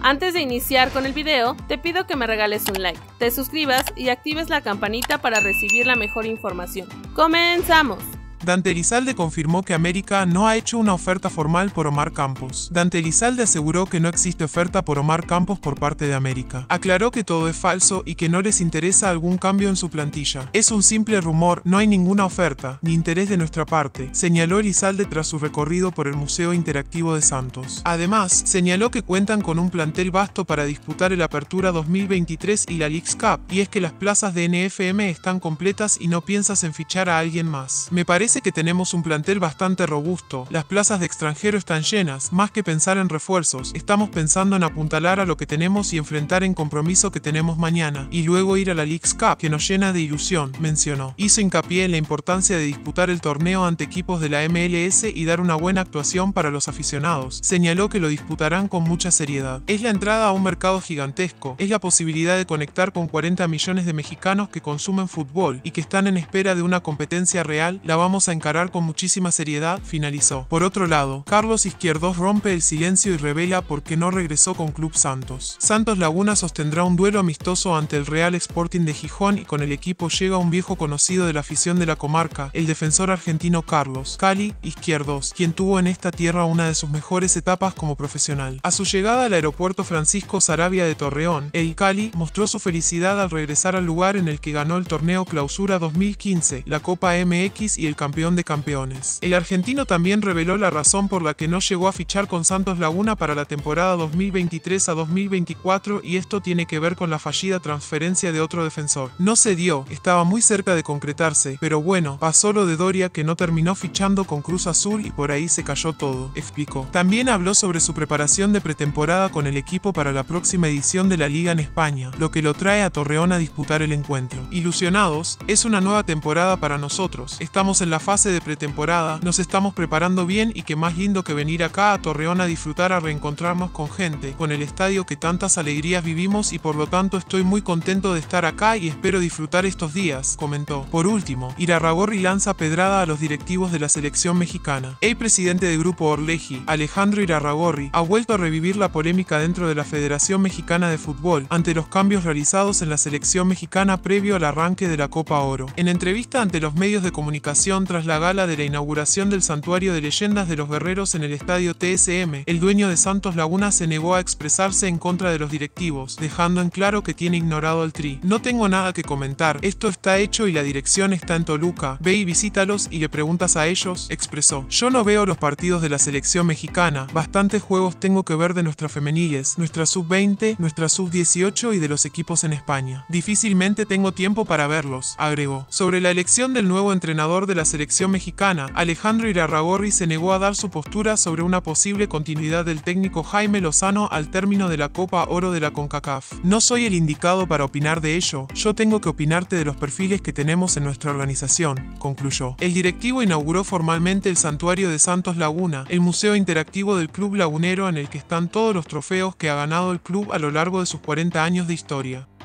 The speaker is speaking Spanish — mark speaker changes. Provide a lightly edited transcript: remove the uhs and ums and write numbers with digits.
Speaker 1: Antes de iniciar con el video, te pido que me regales un like, te suscribas y actives la campanita para recibir la mejor información. ¡Comenzamos!
Speaker 2: Dante Elizalde confirmó que América no ha hecho una oferta formal por Omar Campos. Dante Elizalde aseguró que no existe oferta por Omar Campos por parte de América. Aclaró que todo es falso y que no les interesa algún cambio en su plantilla. Es un simple rumor, no hay ninguna oferta, ni interés de nuestra parte, señaló Elizalde tras su recorrido por el Museo Interactivo de Santos. Además, señaló que cuentan con un plantel vasto para disputar el Apertura 2023 y la Leagues Cup, y es que las plazas de NFM están completas y no piensas en fichar a alguien más. Me parece que tenemos un plantel bastante robusto, las plazas de extranjero están llenas, más que pensar en refuerzos, estamos pensando en apuntalar a lo que tenemos y enfrentar en compromiso que tenemos mañana, y luego ir a la Leagues Cup, que nos llena de ilusión, mencionó. Hizo hincapié en la importancia de disputar el torneo ante equipos de la MLS y dar una buena actuación para los aficionados. Señaló que lo disputarán con mucha seriedad. Es la entrada a un mercado gigantesco, es la posibilidad de conectar con 40 millones de mexicanos que consumen fútbol y que están en espera de una competencia real, la vamos a encarar con muchísima seriedad, finalizó. Por otro lado, Carlos Izquierdos rompe el silencio y revela por qué no regresó con Club Santos. Santos Laguna sostendrá un duelo amistoso ante el Real Sporting de Gijón y con el equipo llega un viejo conocido de la afición de la comarca, el defensor argentino Carlos Cali Izquierdos, quien tuvo en esta tierra una de sus mejores etapas como profesional. A su llegada al aeropuerto Francisco Saravia de Torreón, el Cali mostró su felicidad al regresar al lugar en el que ganó el torneo Clausura 2015, la Copa MX y el campeón de campeones. El argentino también reveló la razón por la que no llegó a fichar con Santos Laguna para la temporada 2023 a 2024 y esto tiene que ver con la fallida transferencia de otro defensor. No se dio, estaba muy cerca de concretarse, pero bueno, pasó lo de Doria que no terminó fichando con Cruz Azul y por ahí se cayó todo, explicó. También habló sobre su preparación de pretemporada con el equipo para la próxima edición de la Liga en España, lo que lo trae a Torreón a disputar el encuentro. Ilusionados, es una nueva temporada para nosotros, estamos en la fase de pretemporada, nos estamos preparando bien y qué más lindo que venir acá a Torreón a disfrutar, a reencontrarnos con gente, con el estadio que tantas alegrías vivimos y por lo tanto estoy muy contento de estar acá y espero disfrutar estos días, comentó. Por último, Irarrágorri lanza pedrada a los directivos de la selección mexicana. El presidente del grupo Orleji, Alejandro Irarrágorri, ha vuelto a revivir la polémica dentro de la Federación Mexicana de Fútbol ante los cambios realizados en la selección mexicana previo al arranque de la Copa Oro. En entrevista ante los medios de comunicación tras la gala de la inauguración del Santuario de Leyendas de los Guerreros en el estadio TSM, el dueño de Santos Laguna se negó a expresarse en contra de los directivos, dejando en claro que tiene ignorado al Tri. No tengo nada que comentar, esto está hecho y la dirección está en Toluca, ve y visítalos y le preguntas a ellos, expresó. Yo no veo los partidos de la selección mexicana, bastantes juegos tengo que ver de nuestras femeniles, nuestra sub-20, nuestra sub-18 y de los equipos en España. Difícilmente tengo tiempo para verlos, agregó. Sobre la elección del nuevo entrenador de la selección mexicana, Alejandro Irarrágorri se negó a dar su postura sobre una posible continuidad del técnico Jaime Lozano al término de la Copa Oro de la CONCACAF. No soy el indicado para opinar de ello, yo tengo que opinarte de los perfiles que tenemos en nuestra organización, concluyó. El directivo inauguró formalmente el Santuario de Santos Laguna, el museo interactivo del club lagunero en el que están todos los trofeos que ha ganado el club a lo largo de sus 40 años de historia.